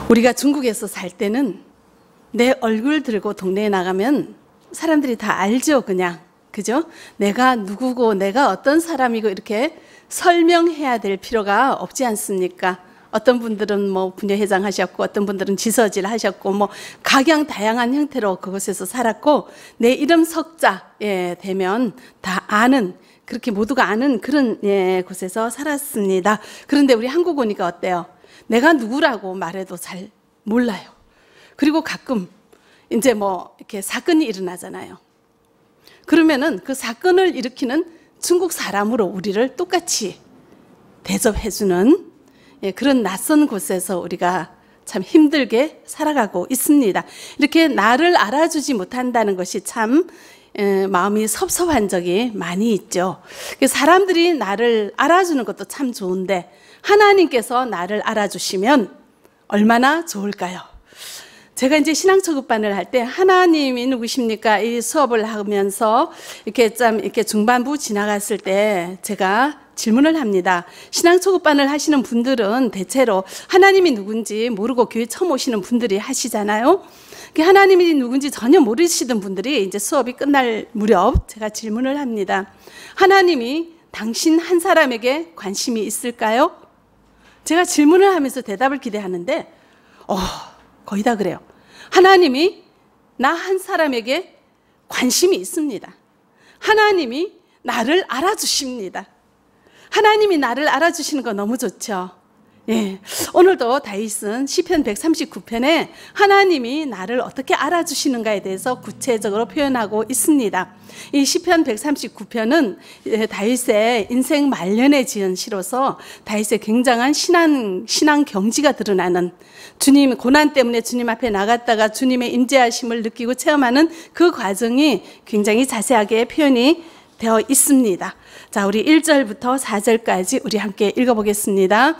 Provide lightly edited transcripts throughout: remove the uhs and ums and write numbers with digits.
우리가 중국에서 살 때는 내 얼굴 들고 동네에 나가면 사람들이 다 알죠, 그냥. 그죠? 내가 누구고 내가 어떤 사람이고 이렇게 설명해야 될 필요가 없지 않습니까? 어떤 분들은 뭐 부녀회장 하셨고 어떤 분들은 지서질 하셨고 뭐 각양 다양한 형태로 그곳에서 살았고 내 이름 석자에 되면 다 아는, 그렇게 모두가 아는 그런 곳에서 살았습니다. 그런데 우리 한국 오니까 어때요? 내가 누구라고 말해도 잘 몰라요. 그리고 가끔 이제 뭐 이렇게 사건이 일어나잖아요. 그러면은 그 사건을 일으키는 중국 사람으로 우리를 똑같이 대접해주는 그런 낯선 곳에서 우리가 참 힘들게 살아가고 있습니다. 이렇게 나를 알아주지 못한다는 것이 참 마음이 섭섭한 적이 많이 있죠. 사람들이 나를 알아주는 것도 참 좋은데 하나님께서 나를 알아주시면 얼마나 좋을까요? 제가 이제 신앙초급반을 할 때 하나님이 누구십니까? 이 수업을 하면서 이렇게 중반부 지나갔을 때 제가 질문을 합니다. 신앙초급반을 하시는 분들은 대체로 하나님이 누군지 모르고 교회 처음 오시는 분들이 하시잖아요. 하나님이 누군지 전혀 모르시던 분들이 이제 수업이 끝날 무렵 제가 질문을 합니다. 하나님이 당신 한 사람에게 관심이 있을까요? 제가 질문을 하면서 대답을 기대하는데 거의 다 그래요. 하나님이 나 한 사람에게 관심이 있습니다. 하나님이 나를 알아주십니다. 하나님이 나를 알아주시는 거 너무 좋죠. 예, 오늘도 다윗은 시편 139편에 하나님이 나를 어떻게 알아주시는가에 대해서 구체적으로 표현하고 있습니다. 이 시편 139편은 다윗의 인생 말년에 지은 시로서 다윗의 굉장한 신앙 경지가 드러나는, 주님 고난 때문에 주님 앞에 나갔다가 주님의 임재하심을 느끼고 체험하는 그 과정이 굉장히 자세하게 표현이 되어 있습니다. 자, 우리 1절부터 4절까지 우리 함께 읽어보겠습니다.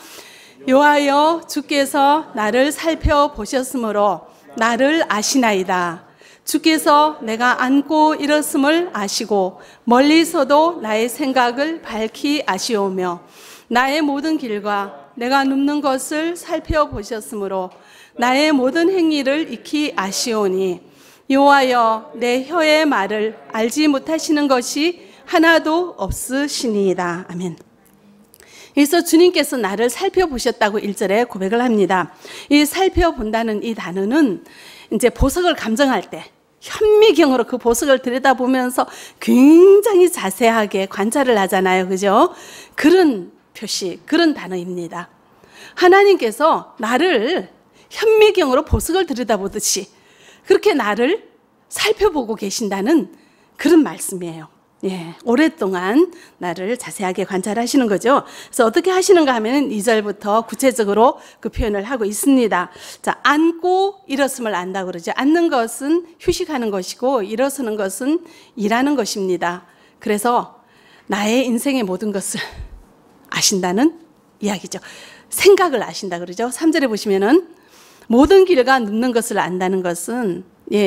여호와여, 주께서 나를 살펴보셨으므로 나를 아시나이다. 주께서 내가 앉고 일었음을 아시고 멀리서도 나의 생각을 밝히 아시오며 나의 모든 길과 내가 눕는 것을 살펴보셨으므로 나의 모든 행위를 익히 아시오니 여호와여, 내 혀의 말을 알지 못하시는 것이 하나도 없으시니이다. 아멘. 그래서 주님께서 나를 살펴보셨다고 1절에 고백을 합니다. 이 살펴본다는 이 단어는 이제 보석을 감정할 때 현미경으로 그 보석을 들여다보면서 굉장히 자세하게 관찰을 하잖아요. 그죠? 그런 표시, 그런 단어입니다. 하나님께서 나를 현미경으로 보석을 들여다보듯이 그렇게 나를 살펴보고 계신다는 그런 말씀이에요. 예, 오랫동안 나를 자세하게 관찰하시는 거죠. 그래서 어떻게 하시는가 하면 2절부터 구체적으로 그 표현을 하고 있습니다. 자, 앉고 일었음을 안다고 그러죠. 앉는 것은 휴식하는 것이고 일어서는 것은 일하는 것입니다. 그래서 나의 인생의 모든 것을 아신다는 이야기죠. 생각을 아신다 그러죠. 3절에 보시면은 모든 길과 눕는 것을 안다는 것은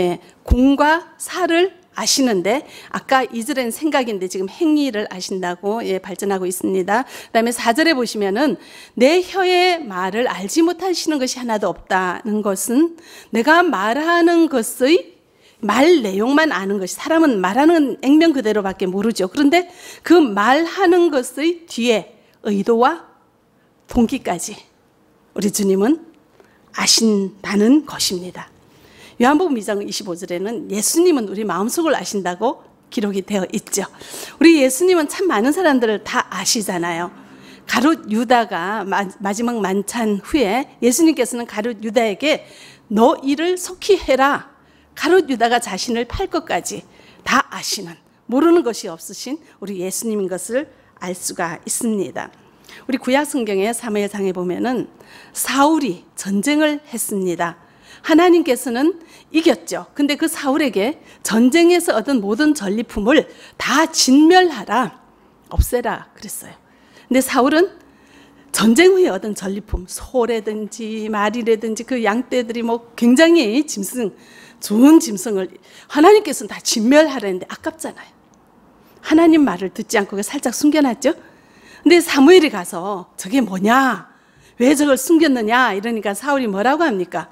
공과 사를 아시는데 아까 2절엔 생각인데 지금 행위를 아신다고 발전하고 있습니다. 그다음에 4절에 보시면은 내 혀의 말을 알지 못하시는 것이 하나도 없다는 것은 내가 말하는 것의 말 내용만 아는 것이, 사람은 말하는 액면 그대로밖에 모르죠. 그런데 그 말하는 것의 뒤에 의도와 동기까지 우리 주님은 아신다는 것입니다. 요한복음 2장 25절에는 예수님은 우리 마음속을 아신다고 기록이 되어 있죠. 우리 예수님은 참 많은 사람들을 다 아시잖아요. 가룟 유다가 마지막 만찬 후에 예수님께서는 가룟 유다에게 너 일을 속히 해라. 가룟 유다가 자신을 팔 것까지 다 아시는, 모르는 것이 없으신 우리 예수님인 것을 알 수가 있습니다. 우리 구약 성경의 사무엘상에 보면은 사울이 전쟁을 했습니다. 하나님께서는 이겼죠. 근데 그 사울에게 전쟁에서 얻은 모든 전리품을 다 진멸하라, 없애라 그랬어요. 근데 사울은 전쟁 후에 얻은 전리품, 소라든지 말이라든지 그 양떼들이 뭐 굉장히 좋은 짐승을 하나님께서는 다 진멸하라는데 아깝잖아요. 하나님 말을 듣지 않고 살짝 숨겨놨죠. 근데 사무엘이 가서 저게 뭐냐, 왜 저걸 숨겼느냐? 이러니까 사울이 뭐라고 합니까?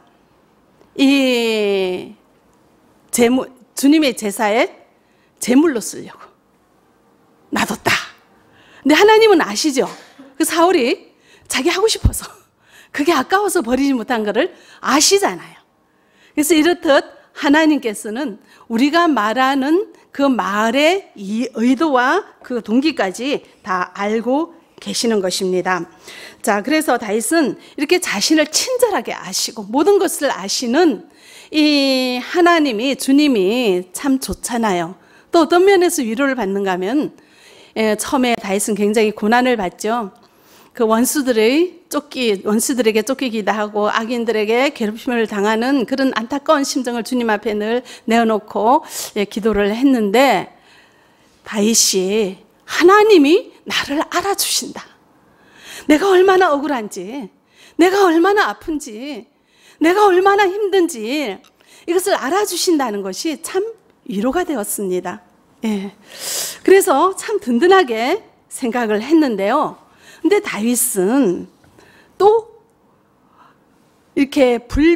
이 주님의 제사에 제물로 쓰려고 놔뒀다. 근데 하나님은 아시죠? 그 사울이 자기 하고 싶어서 그게 아까워서 버리지 못한 것을 아시잖아요. 그래서 이렇듯 하나님께서는 우리가 말하는 그 말의 이 의도와 그 동기까지 다 알고 계시는 것입니다. 자, 그래서 다윗은 이렇게 자신을 친절하게 아시고 모든 것을 아시는 이 하나님이, 주님이 참 좋잖아요. 또 어떤 면에서 위로를 받는가 하면, 처음에 다윗은 굉장히 고난을 받죠. 그 원수들에게 쫓기기도 하고 악인들에게 괴롭힘을 당하는 그런 안타까운 심정을 주님 앞에 늘 내어놓고 기도를 했는데, 다윗이 하나님이 나를 알아주신다. 내가 얼마나 억울한지, 내가 얼마나 아픈지, 내가 얼마나 힘든지 이것을 알아주신다는 것이 참 위로가 되었습니다. 예. 그래서 참 든든하게 생각을 했는데요. 근데 다윗은 또 이렇게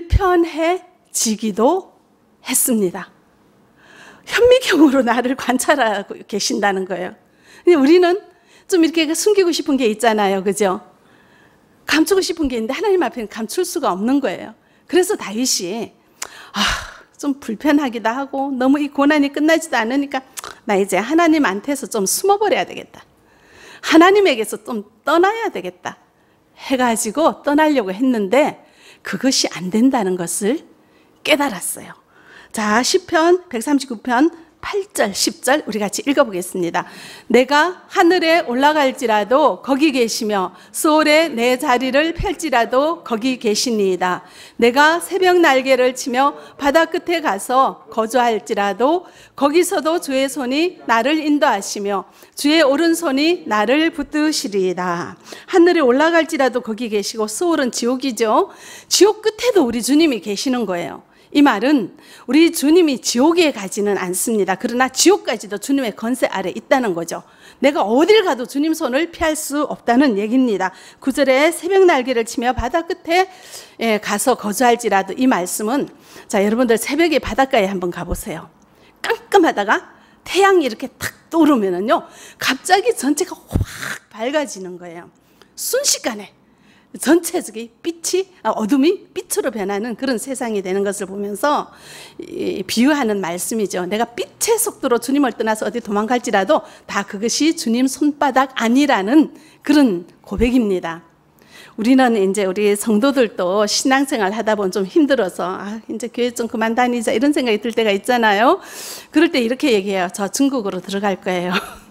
불편해지기도 했습니다. 현미경으로 나를 관찰하고 계신다는 거예요. 근데 우리는 좀 이렇게 숨기고 싶은 게 있잖아요. 그죠? 감추고 싶은 게 있는데 하나님 앞에는 감출 수가 없는 거예요. 그래서 다윗이 좀 불편하기도 하고 너무 이 고난이 끝나지도 않으니까 나 이제 하나님한테서 좀 숨어버려야 되겠다. 하나님에게서 좀 떠나야 되겠다 해가지고 떠나려고 했는데 그것이 안 된다는 것을 깨달았어요. 자, 시편 139편 8절, 10절 우리 같이 읽어보겠습니다. 내가 하늘에 올라갈지라도 거기 계시며 수월에 내 자리를 펼지라도 거기 계시니이다. 내가 새벽 날개를 치며 바다 끝에 가서 거주할지라도 거기서도 주의 손이 나를 인도하시며 주의 오른손이 나를 붙드시리이다. 하늘에 올라갈지라도 거기 계시고, 수월은 지옥이죠. 지옥 끝에도 우리 주님이 계시는 거예요. 이 말은 우리 주님이 지옥에 가지는 않습니다. 그러나 지옥까지도 주님의 권세 아래 있다는 거죠. 내가 어딜 가도 주님 손을 피할 수 없다는 얘기입니다. 9절에 새벽 날개를 치며 바다 끝에 가서 거주할지라도, 이 말씀은, 자, 여러분들 새벽에 바닷가에 한번 가보세요. 깜깜하다가 태양이 이렇게 탁 떠오르면은요, 갑자기 전체가 확 밝아지는 거예요. 순식간에 전체적인 어둠이 빛으로 변하는 그런 세상이 되는 것을 보면서 비유하는 말씀이죠. 내가 빛의 속도로 주님을 떠나서 어디 도망갈지라도 다 그것이 주님 손바닥 아니라는 그런 고백입니다. 우리는 이제 우리 성도들도 신앙생활 하다 보면 좀 힘들어서 이제 교회 좀 그만 다니자 이런 생각이 들 때가 있잖아요. 그럴 때 이렇게 얘기해요. 저 중국으로 들어갈 거예요.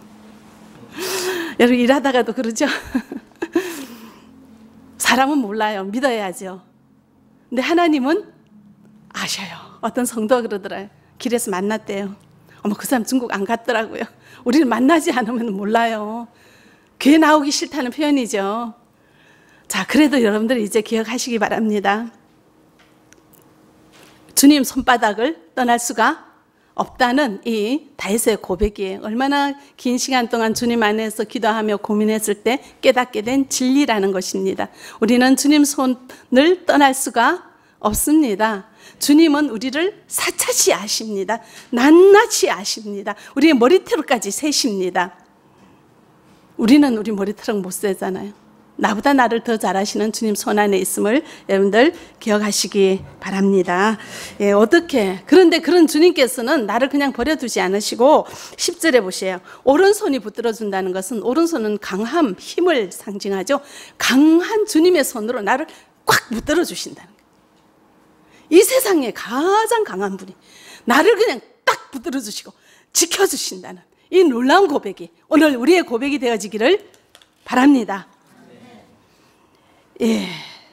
여러분 일하다가도 그러죠. 사람은 몰라요. 믿어야죠. 근데 하나님은 아셔요. 어떤 성도가 그러더라고요. 길에서 만났대요. 어머, 그 사람 중국 안 갔더라고요. 우리는 만나지 않으면 몰라요. 교회 나오기 싫다는 표현이죠. 자, 그래도 여러분들 이제 기억하시기 바랍니다. 주님 손바닥을 떠날 수가 없다는 이 다윗의 고백이에요. 얼마나 긴 시간 동안 주님 안에서 기도하며 고민했을 때 깨닫게 된 진리라는 것입니다. 우리는 주님 손을 떠날 수가 없습니다. 주님은 우리를 사차시 아십니다. 낱낱이 아십니다. 우리의 머리털까지 세십니다. 우리는 우리 머리털은 못 세잖아요. 나보다 나를 더 잘 아시는 주님 손 안에 있음을 여러분들 기억하시기 바랍니다. 예, 어떻게? 그런데 그런 주님께서는 나를 그냥 버려두지 않으시고 10절에 보세요. 오른손이 붙들어준다는 것은, 오른손은 강함, 힘을 상징하죠. 강한 주님의 손으로 나를 꽉 붙들어 주신다는 거예요. 이 세상에 가장 강한 분이 나를 그냥 딱 붙들어 주시고 지켜주신다는 이 놀라운 고백이 오늘 우리의 고백이 되어지기를 바랍니다. 예.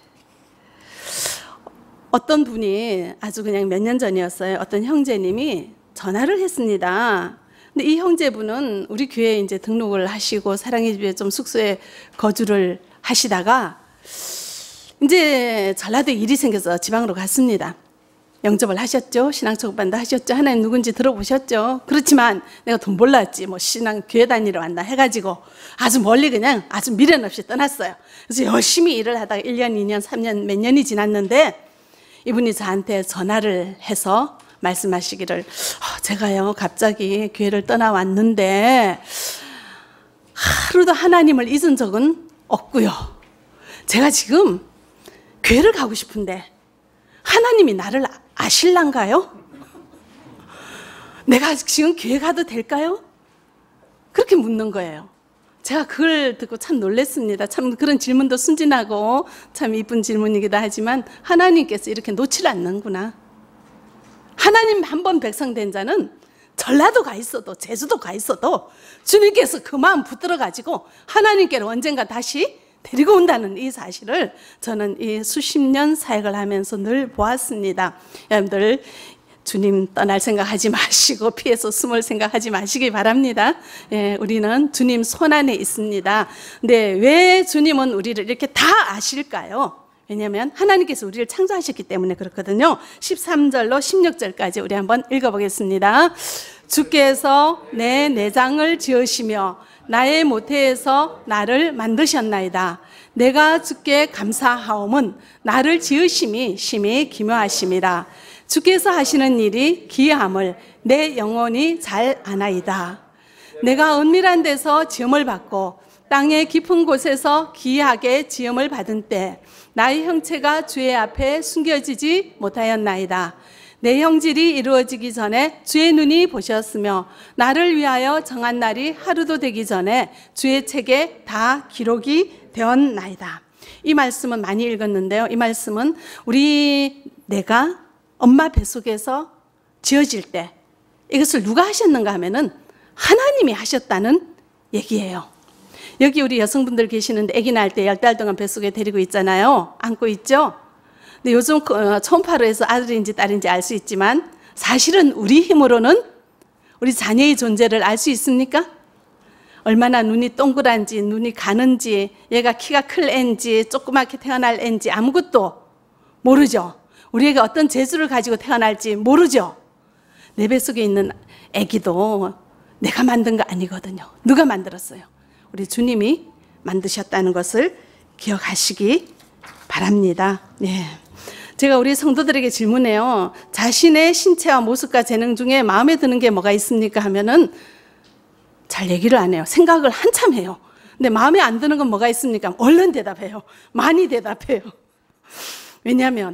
어떤 분이 아주 그냥 몇 년 전이었어요. 어떤 형제님이 전화를 했습니다. 근데 이 형제분은 우리 교회에 이제 등록을 하시고 사랑의 집에 좀 숙소에 거주를 하시다가 이제 전라도에 일이 생겨서 지방으로 갔습니다. 영접을 하셨죠. 신앙초급반도 하셨죠. 하나님 누군지 들어보셨죠. 그렇지만 내가 돈 벌랐지 뭐 신앙 교회 다니러 왔나 해가지고 아주 멀리 그냥 아주 미련 없이 떠났어요. 그래서 열심히 일을 하다가 1년, 2년, 3년 몇 년이 지났는데 이분이 저한테 전화를 해서 말씀하시기를 제가요 갑자기 교회를 떠나왔는데 하루도 하나님을 잊은 적은 없고요. 제가 지금 교회를 가고 싶은데 하나님이 나를 아실란가요? 내가 지금 교회 가도 될까요? 그렇게 묻는 거예요. 제가 그걸 듣고 참 놀랐습니다. 참 그런 질문도 순진하고 참 이쁜 질문이기도 하지만 하나님께서 이렇게 놓질 않는구나. 하나님 한 번 백성 된 자는 전라도 가 있어도 제주도 가 있어도 주님께서 그 마음 붙들어 가지고 하나님께로 언젠가 다시 데리고 온다는 이 사실을 저는 이 수십 년 사역을 하면서 늘 보았습니다. 여러분들 주님 떠날 생각하지 마시고 피해서 숨을 생각하지 마시기 바랍니다. 예, 우리는 주님 손안에 있습니다. 근데 왜 주님은 우리를 이렇게 다 아실까요? 왜냐하면 하나님께서 우리를 창조하셨기 때문에 그렇거든요. 13절로 16절까지 우리 한번 읽어보겠습니다. 주께서 내 내장을 지으시며 나의 모태에서 나를 만드셨나이다. 내가 주께 감사하옴은 나를 지으심이 심히 기묘하심이라. 주께서 하시는 일이 기이함을 내 영혼이 잘 아나이다. 내가 은밀한 데서 지음을 받고 땅의 깊은 곳에서 기이하게 지음을 받은 때 나의 형체가 주의 앞에 숨겨지지 못하였나이다. 내 형질이 이루어지기 전에 주의 눈이 보셨으며 나를 위하여 정한 날이 하루도 되기 전에 주의 책에 다 기록이 되었나이다. 이 말씀은 많이 읽었는데요. 이 말씀은 내가 엄마 뱃속에서 지어질 때 이것을 누가 하셨는가 하면은 하나님이 하셨다는 얘기예요. 여기 우리 여성분들 계시는데 아기 낳을 때 10달 동안 뱃속에 데리고 있잖아요. 안고 있죠. 근데 요즘 초음파로 해서 아들인지 딸인지 알 수 있지만 사실은 우리 힘으로는 우리 자녀의 존재를 알 수 있습니까? 얼마나 눈이 동그란지 눈이 가는지 얘가 키가 클 앤지 조그맣게 태어날 앤지 아무것도 모르죠. 우리에게 어떤 재주를 가지고 태어날지 모르죠. 내 뱃속에 있는 아기도 내가 만든 거 아니거든요. 누가 만들었어요? 우리 주님이 만드셨다는 것을 기억하시기 바랍니다. 네. 제가 우리 성도들에게 질문해요. 자신의 신체와 모습과 재능 중에 마음에 드는 게 뭐가 있습니까? 하면은 잘 얘기를 안 해요. 생각을 한참 해요. 근데 마음에 안 드는 건 뭐가 있습니까? 얼른 대답해요. 많이 대답해요. 왜냐하면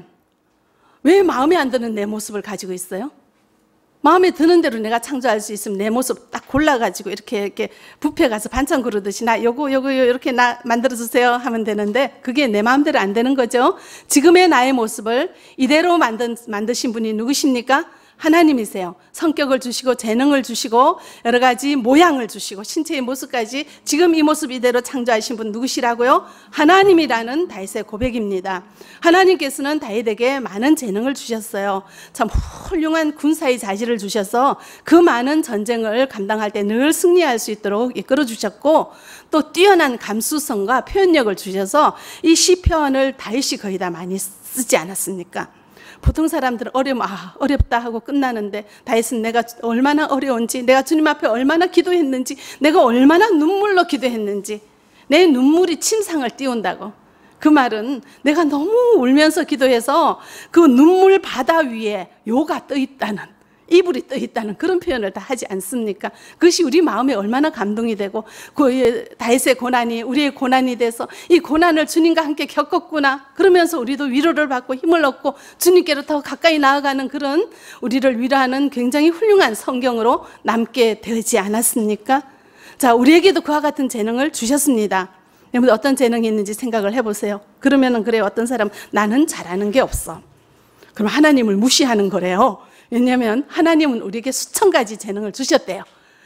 왜 마음에 안 드는 내 모습을 가지고 있어요? 마음에 드는 대로 내가 창조할 수 있으면 내 모습 딱 골라가지고 이렇게 뷔페 가서 반찬 고르듯이 나 요거 이렇게 나 만들어주세요 하면 되는데 그게 내 마음대로 안 되는 거죠. 지금의 나의 모습을 이대로 만드신 분이 누구십니까? 하나님이세요. 성격을 주시고 재능을 주시고 여러 가지 모양을 주시고 신체의 모습까지 지금 이 모습 이대로 창조하신 분 누구시라고요? 하나님이라는 다윗의 고백입니다. 하나님께서는 다윗에게 많은 재능을 주셨어요. 참 훌륭한 군사의 자질을 주셔서 그 많은 전쟁을 감당할 때 늘 승리할 수 있도록 이끌어 주셨고 또 뛰어난 감수성과 표현력을 주셔서 이 시편을 다윗이 거의 다 많이 쓰지 않았습니까? 보통 사람들은 어려우면 어렵다 하고 끝나는데 다윗은 내가 얼마나 어려운지 내가 주님 앞에 얼마나 기도했는지 내가 얼마나 눈물로 기도했는지 내 눈물이 침상을 띄운다고. 그 말은 내가 너무 울면서 기도해서 그 눈물 바다 위에 요가 떠 있다는 이불이 떠 있다는 그런 표현을 다 하지 않습니까? 그것이 우리 마음에 얼마나 감동이 되고 그 다윗의 고난이 우리의 고난이 돼서 이 고난을 주님과 함께 겪었구나 그러면서 우리도 위로를 받고 힘을 얻고 주님께로 더 가까이 나아가는 그런 우리를 위로하는 굉장히 훌륭한 성경으로 남게 되지 않았습니까? 자, 우리에게도 그와 같은 재능을 주셨습니다. 여러분 어떤 재능이 있는지 생각을 해보세요. 그러면은 그래요. 어떤 사람 나는 잘하는 게 없어. 그럼 하나님을 무시하는 거래요. 왜냐하면 하나님은 우리에게 수천 가지 재능을 주셨대요.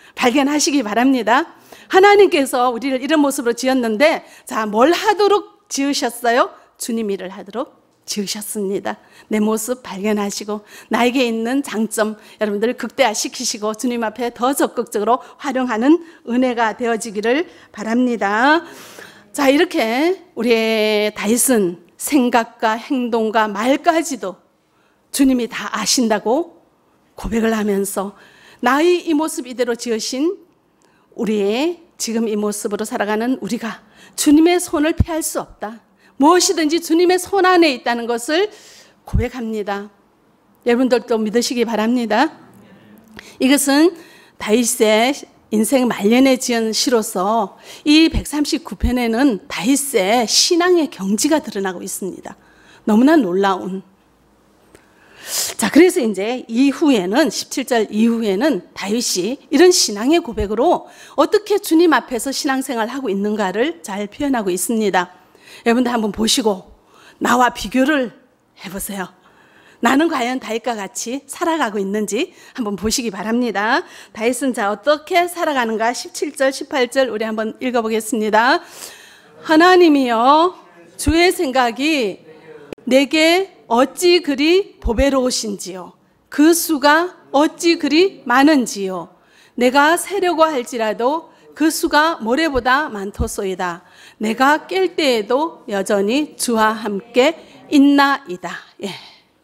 발견하시기 바랍니다. 하나님께서 우리를 이런 모습으로 지었는데 자, 뭘 하도록 지으셨어요? 주님 일을 하도록 지으셨습니다. 내 모습 발견하시고 나에게 있는 장점 여러분들 극대화시키시고 주님 앞에 더 적극적으로 활용하는 은혜가 되어지기를 바랍니다. 자, 이렇게 우리의 다윗은 생각과 행동과 말까지도 주님이 다 아신다고 고백을 하면서 나의 이 모습 이대로 지으신 우리의 지금 이 모습으로 살아가는 우리가 주님의 손을 피할 수 없다. 무엇이든지 주님의 손 안에 있다는 것을 고백합니다. 여러분들도 믿으시기 바랍니다. 이것은 다윗의 인생 말년에 지은 시로서 이 139편에는 다윗의 신앙의 경지가 드러나고 있습니다. 너무나 놀라운. 자, 그래서 이제 이후에는 17절 이후에는 다윗이 이런 신앙의 고백으로 어떻게 주님 앞에서 신앙생활을 하고 있는가를 잘 표현하고 있습니다. 여러분들 한번 보시고 나와 비교를 해보세요. 나는 과연 다윗과 같이 살아가고 있는지 한번 보시기 바랍니다. 다윗은 자 어떻게 살아가는가 17절 18절 우리 한번 읽어보겠습니다. 하나님이여 주의 생각이 내게 어찌 그리 보배로우신지요. 그 수가 어찌 그리 많은지요. 내가 세려고 할지라도 그 수가 모래보다 많도소이다. 내가 깰 때에도 여전히 주와 함께 있나이다. 예.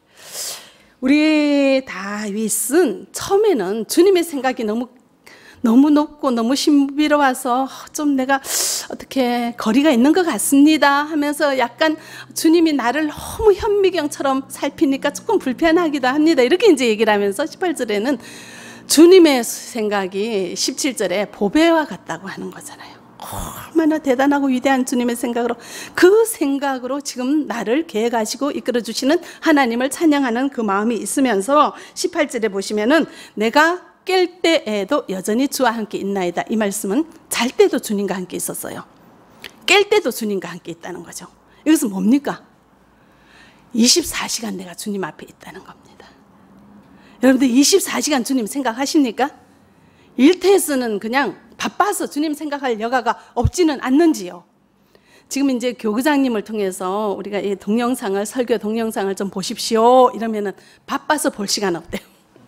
우리 다윗은 처음에는 주님의 생각이 너무 높고 너무 신비로워서 좀 내가 어떻게 거리가 있는 것 같습니다 하면서 약간 주님이 나를 너무 현미경처럼 살피니까 조금 불편하기도 합니다. 이렇게 이제 얘기를 하면서 18절에는 주님의 생각이 17절에 보배와 같다고 하는 거잖아요. 얼마나 대단하고 위대한 주님의 생각으로 그 생각으로 지금 나를 계획하시고 이끌어 주시는 하나님을 찬양하는 그 마음이 있으면서 18절에 보시면은 내가 깰 때에도 여전히 주와 함께 있나이다. 이 말씀은 잘 때도 주님과 함께 있었어요. 깰 때도 주님과 함께 있다는 거죠. 이것은 뭡니까? 24시간 내가 주님 앞에 있다는 겁니다. 여러분들 24시간 주님 생각하십니까? 일터에서는 그냥 바빠서 주님 생각할 여가가 없지는 않는지요. 지금 이제 교구장님을 통해서 우리가 이 동영상을 설교 동영상을 좀 보십시오 이러면은 바빠서 볼 시간 없대요.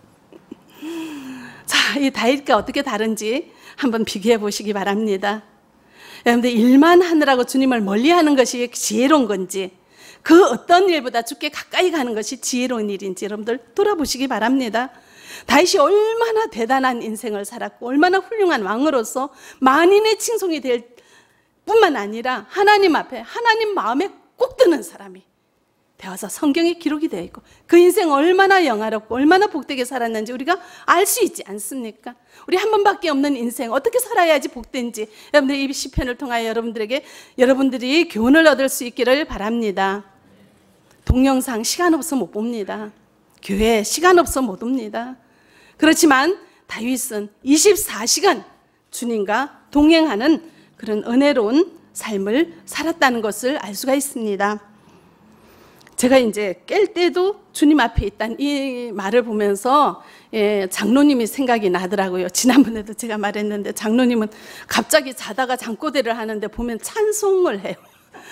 자, 이 다윗과 어떻게 다른지 한번 비교해 보시기 바랍니다. 여러분들 일만 하느라고 주님을 멀리하는 것이 지혜로운 건지 그 어떤 일보다 주께 가까이 가는 것이 지혜로운 일인지 여러분들 돌아보시기 바랍니다. 다윗이 얼마나 대단한 인생을 살았고 얼마나 훌륭한 왕으로서 만인의 칭송이 될 뿐만 아니라 하나님 앞에 하나님 마음에 꼭 드는 사람이 되어서 성경에 기록이 되어 있고 그 인생 얼마나 영화롭고 얼마나 복되게 살았는지 우리가 알 수 있지 않습니까? 우리 한 번밖에 없는 인생 어떻게 살아야지 복된지 여러분들 이 시편을 통하여 여러분들이 교훈을 얻을 수 있기를 바랍니다. 동영상 시간 없어 못 봅니다. 교회 시간 없어 못 옵니다. 그렇지만 다윗은 24시간 주님과 동행하는 그런 은혜로운 삶을 살았다는 것을 알 수가 있습니다. 제가 이제 깰 때도 주님 앞에 있다는 이 말을 보면서 장로님이 생각이 나더라고요. 지난번에도 제가 말했는데 장로님은 갑자기 자다가 잠꼬대를 하는데 보면 찬송을 해요.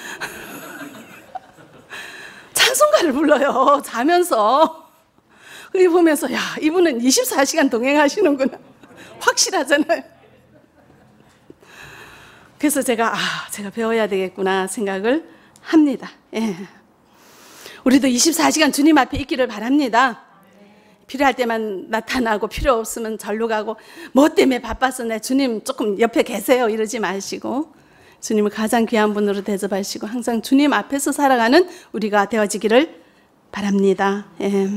찬송가를 불러요. 자면서. 그걸 보면서 야 이분은 24시간 동행하시는구나. 확실하잖아요. 그래서 제가 배워야 되겠구나 생각을 합니다. 예. 우리도 24시간 주님 앞에 있기를 바랍니다. 필요할 때만 나타나고 필요 없으면 절로 가고 뭐 때문에 바빠서 내 주님 조금 옆에 계세요 이러지 마시고 주님을 가장 귀한 분으로 대접하시고 항상 주님 앞에서 살아가는 우리가 되어지기를 바랍니다. 예.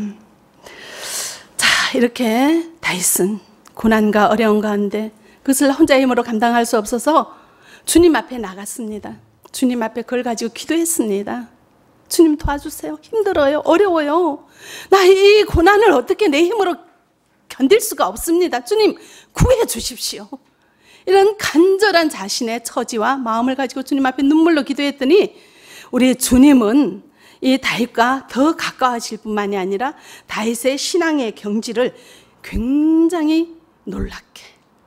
자, 이렇게 다윗은 고난과 어려움 가운데 그것을 혼자 힘으로 감당할 수 없어서 주님 앞에 나갔습니다. 주님 앞에 그걸 가지고 기도했습니다. 주님 도와주세요. 힘들어요. 어려워요. 나 이 고난을 어떻게 내 힘으로 견딜 수가 없습니다. 주님 구해 주십시오. 이런 간절한 자신의 처지와 마음을 가지고 주님 앞에 눈물로 기도했더니 우리 주님은 이 다윗과 더 가까워질 뿐만이 아니라 다윗의 신앙의 경지를 굉장히 놀랍게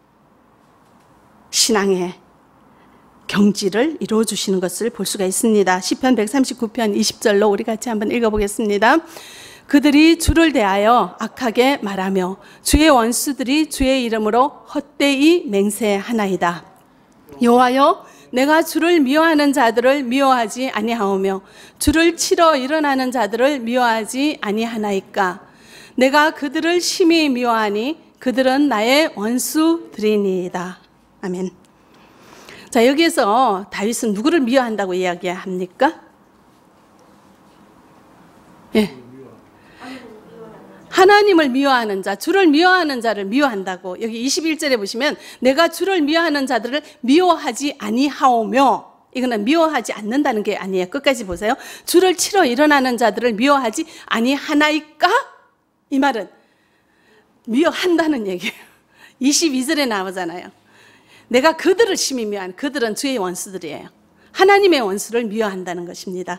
신앙의 경지를 이루어주시는 것을 볼 수가 있습니다. 시편 139편 20절로 우리 같이 한번 읽어보겠습니다. 그들이 주를 대하여 악하게 말하며 주의 원수들이 주의 이름으로 헛되이 맹세하나이다. 여호와여 내가 주를 미워하는 자들을 미워하지 아니하오며 주를 치러 일어나는 자들을 미워하지 아니하나이까. 내가 그들을 심히 미워하니 그들은 나의 원수들이니이다. 아멘. 자, 여기에서 다윗은 누구를 미워한다고 이야기합니까? 예. 하나님을 미워하는 자, 주를 미워하는 자를 미워한다고. 여기 21절에 보시면 내가 주를 미워하는 자들을 미워하지 아니하오며, 이거는 미워하지 않는다는 게 아니에요. 끝까지 보세요. 주를 치러 일어나는 자들을 미워하지 아니하나이까? 이 말은 미워한다는 얘기예요. 22절에 나오잖아요. 내가 그들을 심히 미워하는, 그들은 주의 원수들이에요. 하나님의 원수를 미워한다는 것입니다.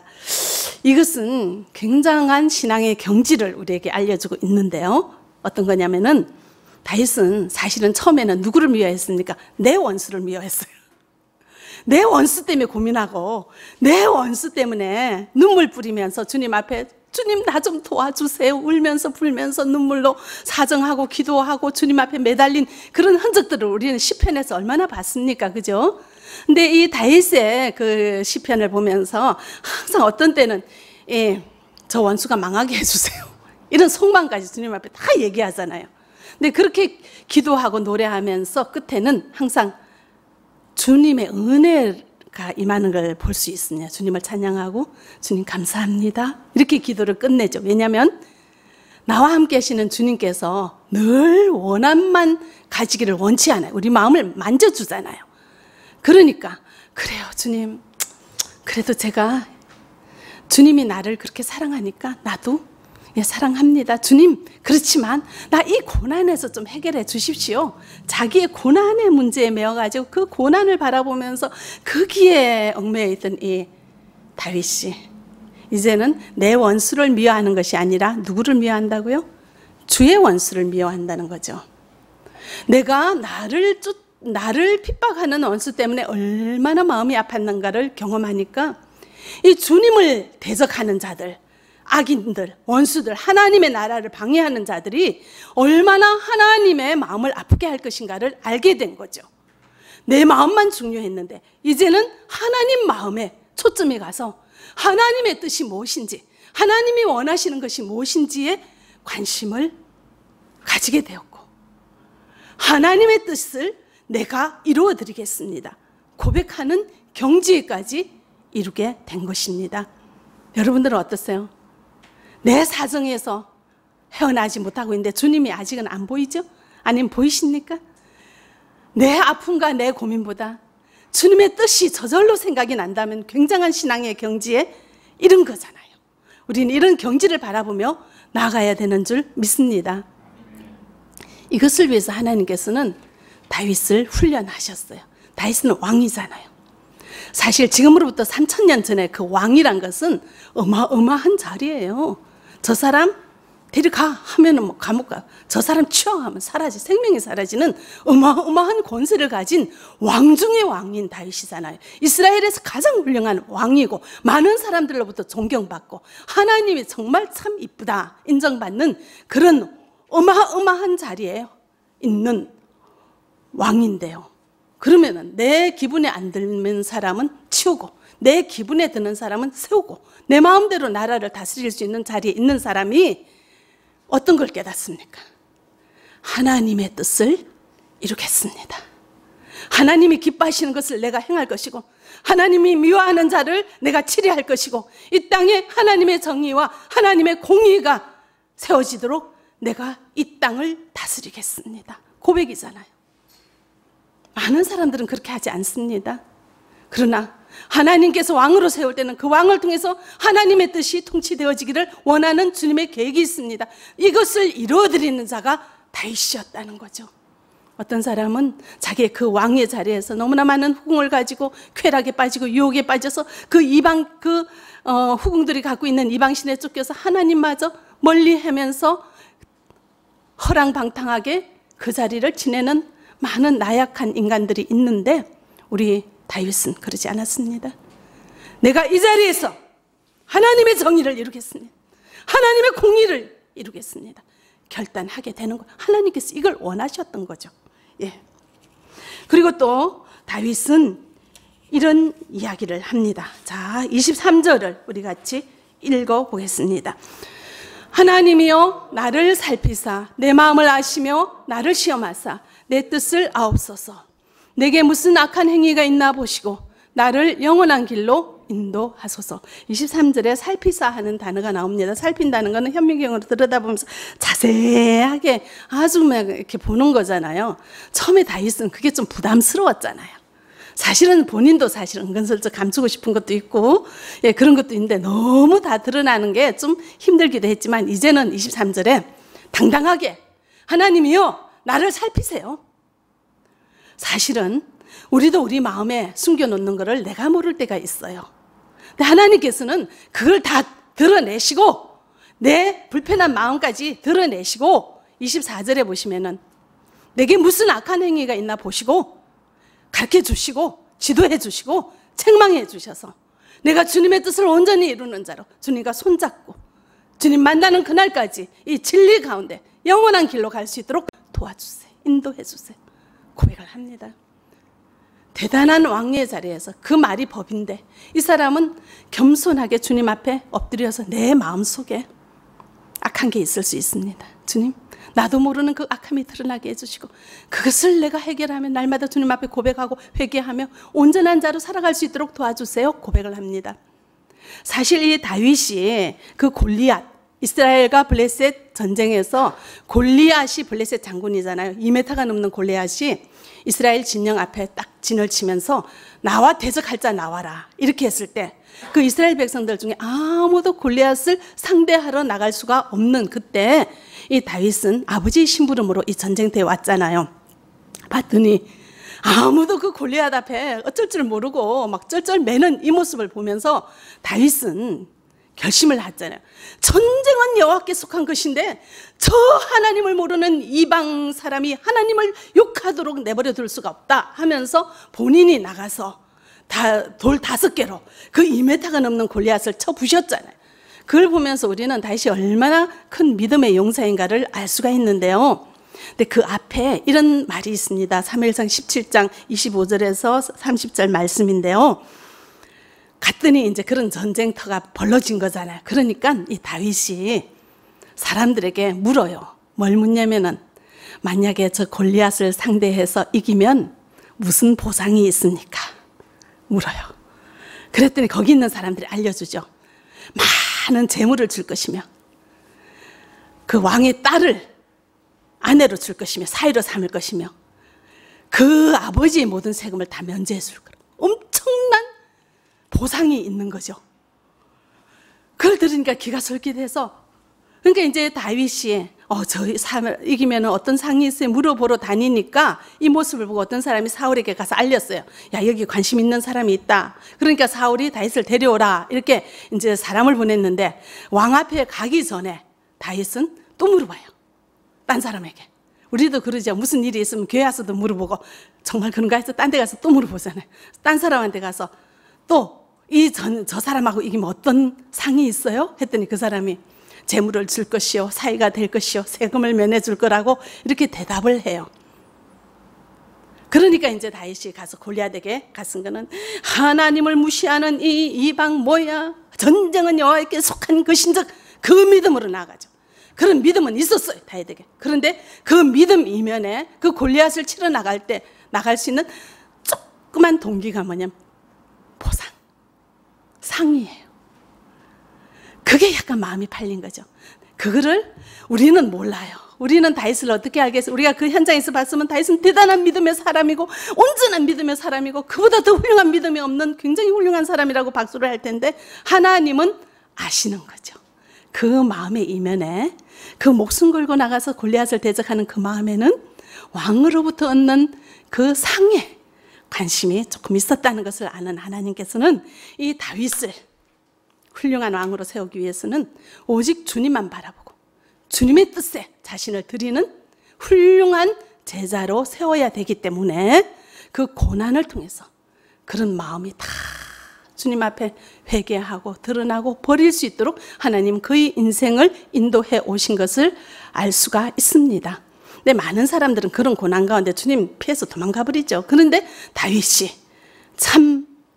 이것은 굉장한 신앙의 경지를 우리에게 알려주고 있는데요. 어떤 거냐면은 다윗은 사실은 처음에는 누구를 미워했습니까? 내 원수를 미워했어요. 내 원수 때문에 고민하고 내 원수 때문에 눈물 뿌리면서 주님 앞에 주님 나 좀 도와주세요. 울면서 불면서 눈물로 사정하고 기도하고 주님 앞에 매달린 그런 흔적들을 우리는 시편에서 얼마나 봤습니까? 그죠? 근데 이 다윗의 그 시편을 보면서 항상 어떤 때는 저 원수가 망하게 해주세요. 이런 속마음까지 주님 앞에 다 얘기하잖아요. 근데 그렇게 기도하고 노래하면서 끝에는 항상 주님의 은혜가 임하는 걸 볼 수 있습니다. 주님을 찬양하고 주님 감사합니다. 이렇게 기도를 끝내죠. 왜냐하면 나와 함께 하시는 주님께서 늘 원함만 가지기를 원치 않아요. 우리 마음을 만져주잖아요. 그러니까 그래요 주님, 그래도 제가 주님이 나를 그렇게 사랑하니까 나도 사랑합니다. 주님, 그렇지만 나 이 고난에서 좀 해결해 주십시오. 자기의 고난의 문제에 매여가지고 그 고난을 바라보면서 거기에 얽매여 있던 이 다윗이 이제는 내 원수를 미워하는 것이 아니라 누구를 미워한다고요? 주의 원수를 미워한다는 거죠. 내가 나를 핍박하는 원수 때문에 얼마나 마음이 아팠는가를 경험하니까 이 주님을 대적하는 자들, 악인들, 원수들, 하나님의 나라를 방해하는 자들이 얼마나 하나님의 마음을 아프게 할 것인가를 알게 된 거죠. 내 마음만 중요했는데 이제는 하나님 마음에 초점이 가서 하나님의 뜻이 무엇인지, 하나님이 원하시는 것이 무엇인지에 관심을 가지게 되었고, 하나님의 뜻을 내가 이루어 드리겠습니다 고백하는 경지에까지 이루게 된 것입니다. 여러분들은 어떠세요? 내 사정에서 헤어나지 못하고 있는데 주님이 아직은 안 보이죠? 아니면 보이십니까? 내 아픔과 내 고민보다 주님의 뜻이 저절로 생각이 난다면 굉장한 신앙의 경지에 이른 거잖아요. 우리는 이런 경지를 바라보며 나아가야 되는 줄 믿습니다. 이것을 위해서 하나님께서는 다윗을 훈련하셨어요. 다윗은 왕이잖아요. 사실 지금으로부터 3000년 전에 그 왕이란 것은 어마어마한 자리예요. 저 사람 데려가 하면은 뭐 감옥 가. 저 사람 취하면 생명이 사라지는 어마어마한 권세를 가진 왕 중의 왕인 다윗이잖아요. 이스라엘에서 가장 훌륭한 왕이고 많은 사람들로부터 존경받고 하나님이 정말 참 이쁘다 인정받는 그런 어마어마한 자리에 있는 왕인데요. 그러면은 내 기분에 안 드는 사람은 치우고 내 기분에 드는 사람은 세우고 내 마음대로 나라를 다스릴 수 있는 자리에 있는 사람이 어떤 걸 깨닫습니까? 하나님의 뜻을 이루겠습니다. 하나님이 기뻐하시는 것을 내가 행할 것이고 하나님이 미워하는 자를 내가 치리할 것이고 이 땅에 하나님의 정의와 하나님의 공의가 세워지도록 내가 이 땅을 다스리겠습니다. 고백이잖아요. 많은 사람들은 그렇게 하지 않습니다. 그러나 하나님께서 왕으로 세울 때는 그 왕을 통해서 하나님의 뜻이 통치되어지기를 원하는 주님의 계획이 있습니다. 이것을 이루어드리는 자가 다윗이었다는 거죠. 어떤 사람은 자기의 그 왕의 자리에서 너무나 많은 후궁을 가지고 쾌락에 빠지고 유혹에 빠져서 그 후궁들이 갖고 있는 이방신에 쫓겨서 하나님마저 멀리하면서 허랑방탕하게 그 자리를 지내는 많은 나약한 인간들이 있는데 우리 다윗은 그러지 않았습니다. 내가 이 자리에서 하나님의 정의를 이루겠습니다. 하나님의 공의를 이루겠습니다. 결단하게 되는 거. 하나님께서 이걸 원하셨던 거죠. 예. 그리고 또 다윗은 이런 이야기를 합니다. 자, 23절을 우리 같이 읽어보겠습니다. 하나님이여 나를 살피사 내 마음을 아시며 나를 시험하사 내 뜻을 아옵소서. 내게 무슨 악한 행위가 있나 보시고 나를 영원한 길로 인도하소서. 23절에 살피사 하는 단어가 나옵니다. 살핀다는 것은 현미경으로 들여다보면서 자세하게 아주 이렇게 보는 거잖아요. 처음에 다윗은 그게 좀 부담스러웠잖아요. 사실은 본인도 사실 은근슬쩍 감추고 싶은 것도 있고, 예, 그런 것도 있는데 너무 다 드러나는 게 좀 힘들기도 했지만, 이제는 23절에 당당하게 하나님이요 나를 살피세요. 사실은 우리도 우리 마음에 숨겨놓는 것을 내가 모를 때가 있어요. 근데 하나님께서는 그걸 다 드러내시고 내 불편한 마음까지 드러내시고 24절에 보시면은 내게 무슨 악한 행위가 있나 보시고 가르쳐 주시고 지도해 주시고 책망해 주셔서 내가 주님의 뜻을 온전히 이루는 자로 주님과 손잡고 주님 만나는 그날까지 이 진리 가운데 영원한 길로 갈 수 있도록 도와주세요. 인도해 주세요. 고백을 합니다. 대단한 왕의 자리에서 그 말이 법인데 이 사람은 겸손하게 주님 앞에 엎드려서 내 마음속에 악한 게 있을 수 있습니다. 주님, 나도 모르는 그 악함이 드러나게 해주시고 그것을 내가 해결하면 날마다 주님 앞에 고백하고 회개하며 온전한 자로 살아갈 수 있도록 도와주세요. 고백을 합니다. 사실 이 다윗이 그 골리앗, 이스라엘과 블레셋 전쟁에서 골리앗이 블레셋 장군이잖아요. 2m가 넘는 골리앗이 이스라엘 진영 앞에 딱 진을 치면서 나와 대적할 자 나와라 이렇게 했을 때 그 이스라엘 백성들 중에 아무도 골리앗을 상대하러 나갈 수가 없는 그때 이 다윗은 아버지 심부름으로 이 전쟁터에 왔잖아요. 봤더니 아무도 그 골리앗 앞에 어쩔 줄 모르고 막 쩔쩔 매는 이 모습을 보면서 다윗은 결심을 했잖아요. 전쟁은 여호와께 속한 것인데 저 하나님을 모르는 이방 사람이 하나님을 욕하도록 내버려 둘 수가 없다 하면서 본인이 나가서 돌 5개로 그 2m가 넘는 골리앗을 쳐 부셨잖아요. 그걸 보면서 우리는 다윗이 얼마나 큰 믿음의 용사인가를 알 수가 있는데요. 근데 그 앞에 이런 말이 있습니다. 사무엘상 17장 25절에서 30절 말씀인데요. 갔더니 이제 그런 전쟁터가 벌어진 거잖아요. 그러니까 이 다윗이 사람들에게 물어요. 뭘 묻냐면은 만약에 저 골리앗을 상대해서 이기면 무슨 보상이 있습니까? 물어요. 그랬더니 거기 있는 사람들이 알려주죠. 많은 재물을 줄 것이며 그 왕의 딸을 아내로 줄 것이며 사위로 삼을 것이며 그 아버지의 모든 세금을 다 면제해 줄 거라. 엄청난 보상이 있는 거죠. 그걸 들으니까 기가 솔깃해서 그러니까 이제 다윗이 저희 이기면 어떤 상이 있어요? 물어보러 다니니까 이 모습을 보고 어떤 사람이 사울에게 가서 알렸어요. 야, 여기 관심 있는 사람이 있다. 그러니까 사울이 다윗을 데려오라. 이렇게 이제 사람을 보냈는데 왕 앞에 가기 전에 다윗은 또 물어봐요. 딴 사람에게. 우리도 그러죠. 무슨 일이 있으면 교회 와서도 물어보고 정말 그런가 해서 딴 데 가서 또 물어보잖아요. 딴 사람한테 가서 또 저 사람하고 이기면 어떤 상이 있어요? 했더니 그 사람이 재물을 줄 것이요 사위가 될 것이요 세금을 면해 줄 거라고 이렇게 대답을 해요. 그러니까 이제 다윗이 가서 골리앗에게 갔은 거는 하나님을 무시하는 이 이방 뭐야? 전쟁은 여호와께 속한 것인즉 그 믿음으로 나가죠. 그런 믿음은 있었어요, 다윗에게. 그런데 그 믿음 이면에 그 골리앗을 치러 나갈 때 나갈 수 있는 조그만 동기가 뭐냐면 보상, 상이에요. 그게 약간 마음이 팔린 거죠. 그거를 우리는 몰라요. 우리는 다윗을 어떻게 알겠어요? 우리가 그 현장에서 봤으면 다윗은 대단한 믿음의 사람이고 온전한 믿음의 사람이고 그보다 더 훌륭한 믿음이 없는 굉장히 훌륭한 사람이라고 박수를 할 텐데 하나님은 아시는 거죠. 그 마음의 이면에 그 목숨 걸고 나가서 골리앗을 대적하는 그 마음에는 왕으로부터 얻는 그 상에 관심이 조금 있었다는 것을 아는 하나님께서는 이 다윗을 훌륭한 왕으로 세우기 위해서는 오직 주님만 바라보고 주님의 뜻에 자신을 드리는 훌륭한 제자로 세워야 되기 때문에 그 고난을 통해서 그런 마음이 다 주님 앞에 회개하고 드러나고 버릴 수 있도록 하나님 그의 인생을 인도해 오신 것을 알 수가 있습니다. 근데 많은 사람들은 그런 고난 가운데 주님 피해서 도망가 버리죠. 그런데 다윗이 참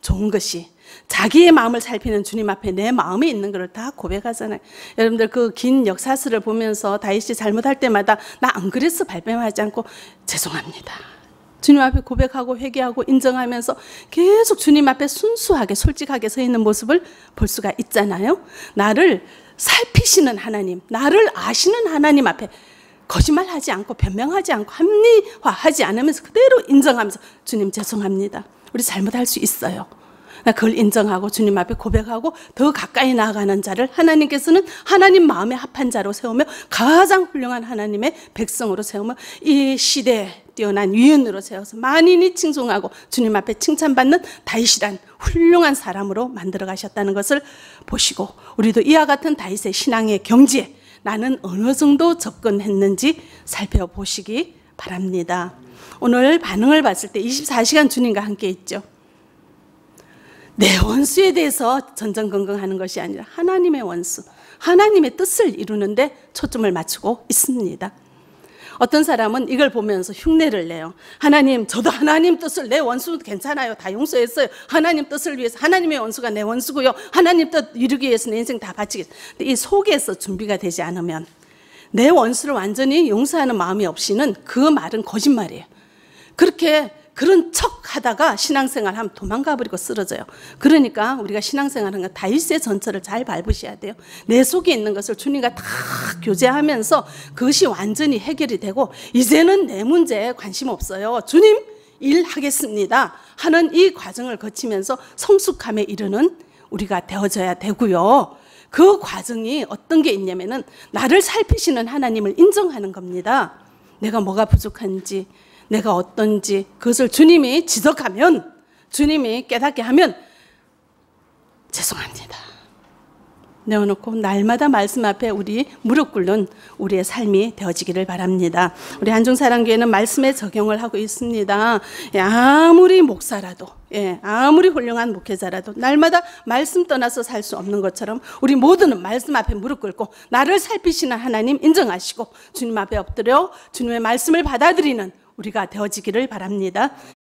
좋은 것이 자기의 마음을 살피는 주님 앞에 내 마음에 있는 것을 다 고백하잖아요. 여러분들 그 긴 역사서를 보면서 다윗이 잘못할 때마다 나 안 그랬어 발뺌하지 않고 죄송합니다. 주님 앞에 고백하고 회개하고 인정하면서 계속 주님 앞에 순수하게 솔직하게 서 있는 모습을 볼 수가 있잖아요. 나를 살피시는 하나님, 나를 아시는 하나님 앞에 거짓말하지 않고 변명하지 않고 합리화하지 않으면서 그대로 인정하면서 주님 죄송합니다. 우리 잘못할 수 있어요. 그걸 인정하고 주님 앞에 고백하고 더 가까이 나아가는 자를 하나님께서는 하나님 마음에 합한 자로 세우며 가장 훌륭한 하나님의 백성으로 세우며 이 시대에 뛰어난 위인으로 세워서 만인이 칭송하고 주님 앞에 칭찬받는 다윗이란 훌륭한 사람으로 만들어 가셨다는 것을 보시고 우리도 이와 같은 다윗의 신앙의 경지에 나는 어느 정도 접근했는지 살펴보시기 바랍니다. 오늘 반응을 봤을 때 24시간 주님과 함께 있죠. 내 원수에 대해서 전전긍긍하는 것이 아니라 하나님의 원수, 하나님의 뜻을 이루는데 초점을 맞추고 있습니다. 어떤 사람은 이걸 보면서 흉내를 내요. 하나님, 저도 하나님 뜻을, 내 원수도 괜찮아요. 다 용서했어요. 하나님 뜻을 위해서, 하나님의 원수가 내 원수고요. 하나님 뜻 이루기 위해서 내 인생 다 바치겠어요. 근데 이 속에서 준비가 되지 않으면 내 원수를 완전히 용서하는 마음이 없이는 그 말은 거짓말이에요. 그런 척 하다가 신앙생활 하면 도망가 버리고 쓰러져요. 그러니까 우리가 신앙생활 하는 건 다윗의 전철을 잘 밟으셔야 돼요. 내 속에 있는 것을 주님과 다 교제하면서 그것이 완전히 해결이 되고 이제는 내 문제에 관심 없어요. 주님 일하겠습니다 하는 이 과정을 거치면서 성숙함에 이르는 우리가 되어져야 되고요. 그 과정이 어떤 게 있냐면은 나를 살피시는 하나님을 인정하는 겁니다. 내가 뭐가 부족한지 내가 어떤지 그것을 주님이 지적하면 주님이 깨닫게 하면 죄송합니다 내어놓고 날마다 말씀 앞에 우리 무릎 꿇는 우리의 삶이 되어지기를 바랍니다. 우리 한중사랑교회는 말씀에 적용을 하고 있습니다. 아무리 목사라도 아무리 훌륭한 목회자라도 날마다 말씀 떠나서 살 수 없는 것처럼 우리 모두는 말씀 앞에 무릎 꿇고 나를 살피시는 하나님 인정하시고 주님 앞에 엎드려 주님의 말씀을 받아들이는 우리가 되어지기를 바랍니다.